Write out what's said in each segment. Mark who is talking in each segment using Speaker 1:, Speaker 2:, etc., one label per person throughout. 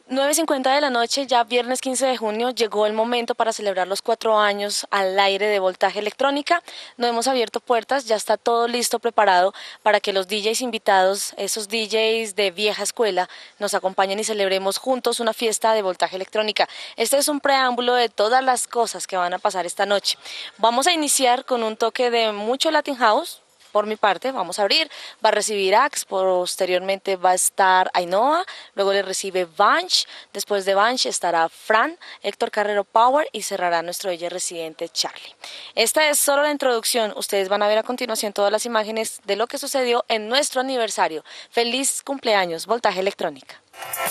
Speaker 1: 9:50 de la noche, ya viernes 15 de junio, llegó el momento para celebrar los 4 años al aire de Voltaje Electrónica. No hemos abierto puertas, ya está todo listo, preparado para que los DJs invitados, esos DJs de vieja escuela, nos acompañen y celebremos juntos una fiesta de Voltaje Electrónica. Este es un preámbulo de todas las cosas que van a pasar esta noche. Vamos a iniciar con un toque de mucho Latin House. Por mi parte, vamos a abrir, va a recibir Axe, posteriormente va a estar Ainhoa, luego le recibe Vanch, después de Vanch estará Fran, Héctor Carrero Power y cerrará nuestro DJ residente Charlie. Esta es solo la introducción, ustedes van a ver a continuación todas las imágenes de lo que sucedió en nuestro aniversario. ¡Feliz cumpleaños, Voltaje Electrónica!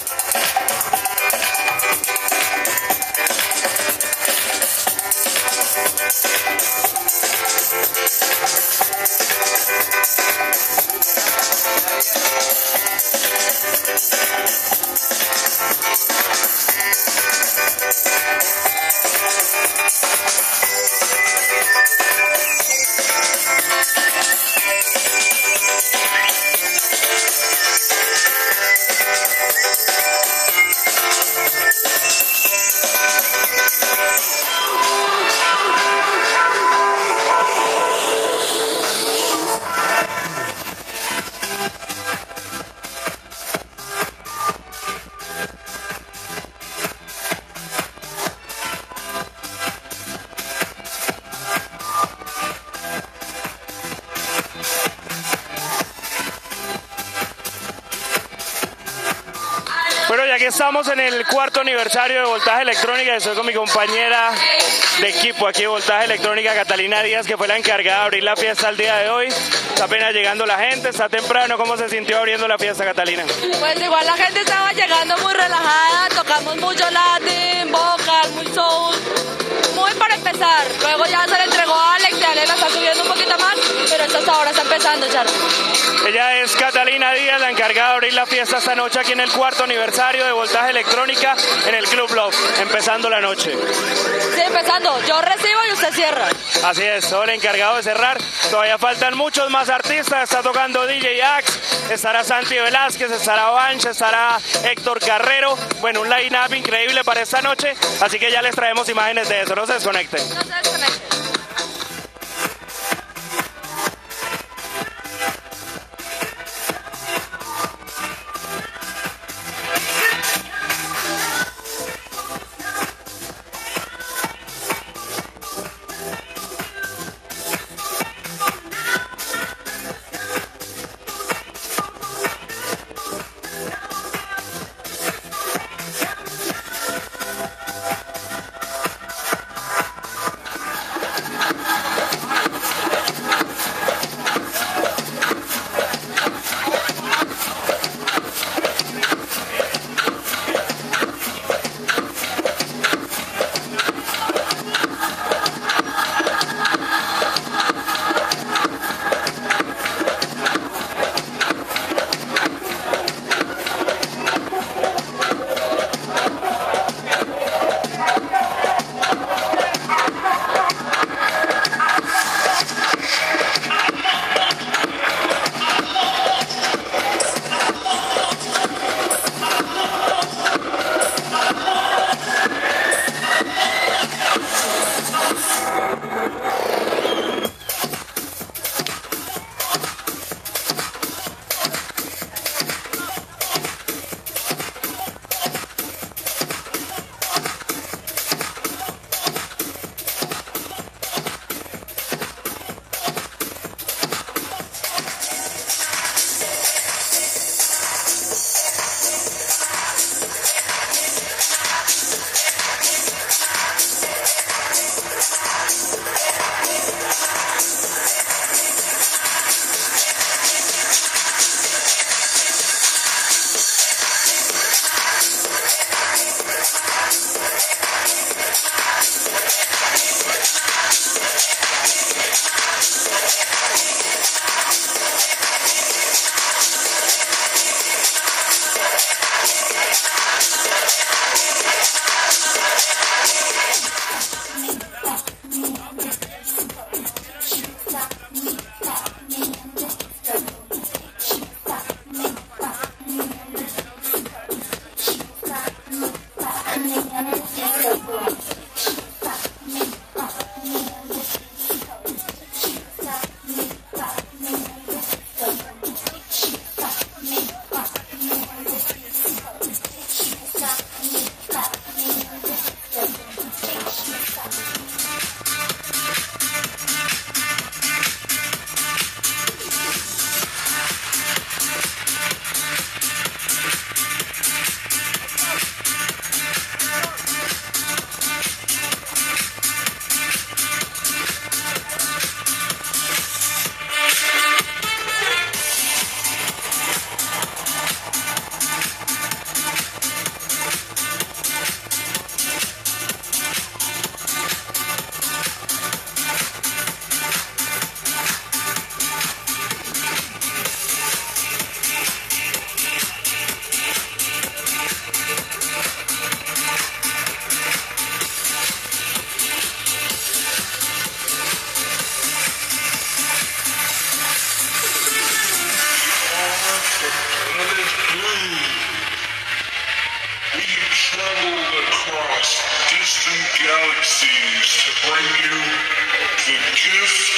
Speaker 2: Bueno, ya que estamos en el 4º aniversario de Voltaje Electrónica, estoy con mi compañera de equipo aquí de Voltaje Electrónica, Catalina Díaz, que fue la encargada de abrir la fiesta el día de hoy. Está apenas llegando la gente, está temprano. ¿Cómo se sintió abriendo la fiesta, Catalina?
Speaker 3: Pues igual la gente estaba llegando muy relajada, tocamos mucho Latin, vocal, muy soul, muy para empezar. Luego ya se le entregó a Alex, ya le la está subiendo un poquito más, pero esto hasta ahora está empezando, Charlie.
Speaker 2: Ella es Catalina Díaz, la encargada de abrir la fiesta esta noche aquí en el 4º aniversario de Voltaje Electrónica en el Club Love, empezando la noche.
Speaker 3: Sí, empezando. Yo recibo y usted cierra.
Speaker 2: Así es, soy el encargado de cerrar. Todavía faltan muchos más artistas. Está tocando DJ Axe, estará Santi Velázquez, estará Vanch, estará Héctor Carrero. Bueno, un line-up increíble para esta noche, así que ya les traemos imágenes de eso. No se desconecten.
Speaker 3: No se desconecten.
Speaker 4: galaxies to bring you the gift